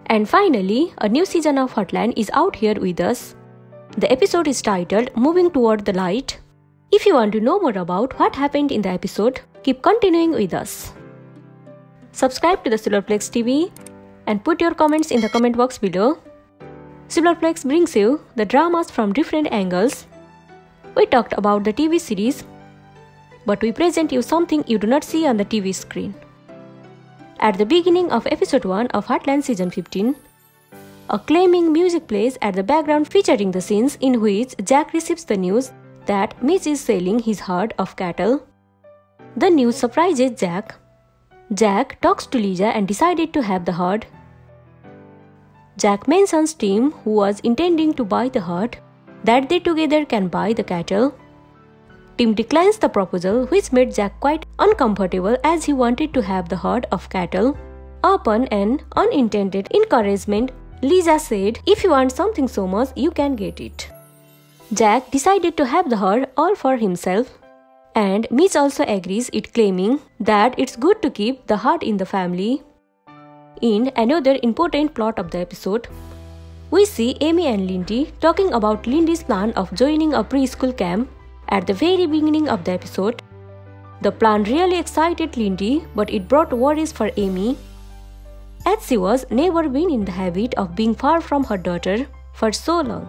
And finally, a new season of Heartland is out here with us. The episode is titled Moving Toward the Light. If you want to know more about what happened in the episode, keep continuing with us. Subscribe to the Silverplex TV and put your comments in the comment box below. Silverplex brings you the dramas from different angles. We talked about the TV series, but we present you something you do not see on the TV screen. At the beginning of episode 1 of Heartland season 15, a claiming music plays at the background featuring the scenes in which Jack receives the news that Mitch is selling his herd of cattle. The news surprises Jack. Jack talks to Lisa and decided to have the herd. Jack mentions Tim, who was intending to buy the herd, that they together can buy the cattle. Tim declines the proposal, which made Jack quite uncomfortable as he wanted to have the herd of cattle. Upon an unintended encouragement, Lisa said, "If you want something so much, you can get it." Jack decided to have the herd all for himself, and Mitch also agrees it, claiming that it's good to keep the herd in the family. In another important plot of the episode, we see Amy and Lindy talking about Lindy's plan of joining a preschool camp. At the very beginning of the episode, the plan really excited Lindy, but it brought worries for Amy, as she was never been in the habit of being far from her daughter for so long.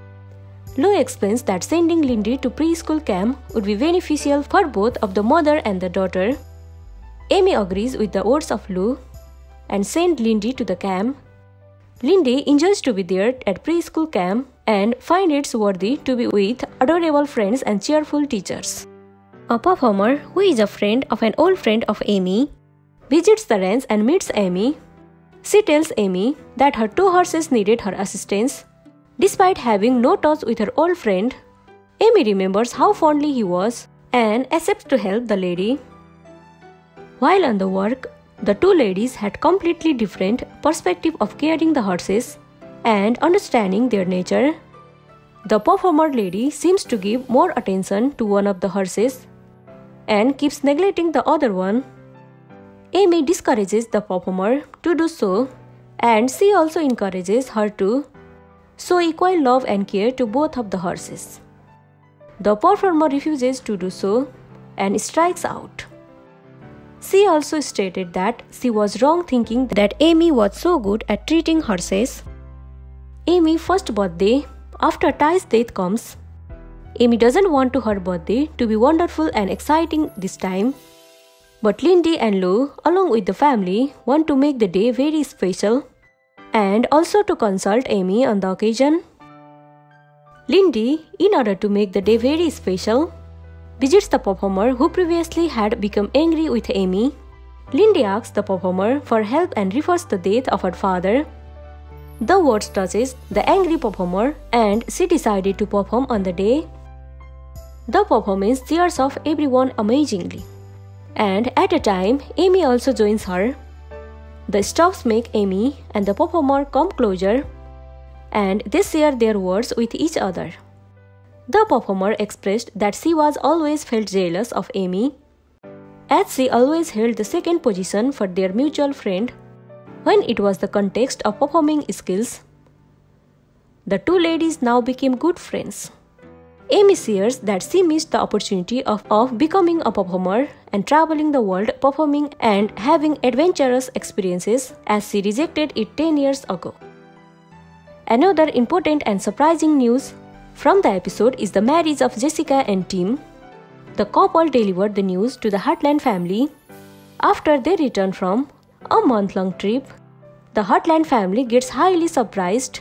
Lou explains that sending Lindy to preschool camp would be beneficial for both of the mother and the daughter. Amy agrees with the words of Lou and sends Lindy to the camp. Lindy enjoys to be there at preschool camp and finds it worthy to be with adorable friends and cheerful teachers. A performer, who is a friend of an old friend of Amy, visits the ranch and meets Amy. She tells Amy that her 2 horses needed her assistance. Despite having no touch with her old friend, Amy remembers how fondly he was and accepts to help the lady. While on the work, the 2 ladies had completely different perspective of caring the horses and understanding their nature. The performer lady seems to give more attention to one of the horses and keeps neglecting the other one. Amy discourages the performer to do so, and she also encourages her to show equal love and care to both of the horses. The performer refuses to do so and strikes out. She also stated that she was wrong thinking that Amy was so good at treating horses. Amy's first birthday after Ty's death comes. Amy doesn't want her birthday to be wonderful and exciting this time, but Lindy and Lou, along with the family, want to make the day very special and also to consult Amy on the occasion. Lindy, in order to make the day very special, visits the performer who previously had become angry with Amy. Lindy asks the performer for help and refers the death of her father. The words touches the angry performer and she decided to perform on the day. The performance cheers off everyone amazingly, and at a time Amy also joins her. The stops make Amy and the performer come closer, and they share their words with each other. The performer expressed that she was always felt jealous of Amy, as she always held the second position for their mutual friend when it was the context of performing skills. The 2 ladies now became good friends. Amy shares that she missed the opportunity of becoming a performer and traveling the world performing and having adventurous experiences, as she rejected it 10 years ago. Another important and surprising news from the episode is the marriage of Jessica and Tim. The couple delivered the news to the Heartland family after they return from a month-long trip. The Heartland family gets highly surprised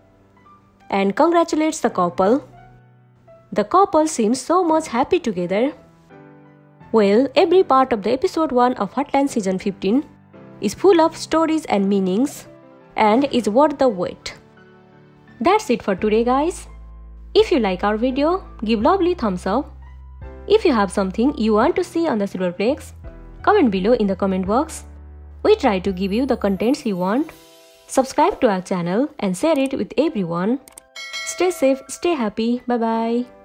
and congratulates the couple. The couple seems so much happy together. Well, every part of the episode 1 of Heartland season 15 is full of stories and meanings and is worth the wait. That's it for today, guys. If you like our video, give lovely thumbs up. If you have something you want to see on the Silverplex, comment below in the comment box. We try to give you the contents you want. Subscribe to our channel and share it with everyone. Stay safe, stay happy. Bye bye.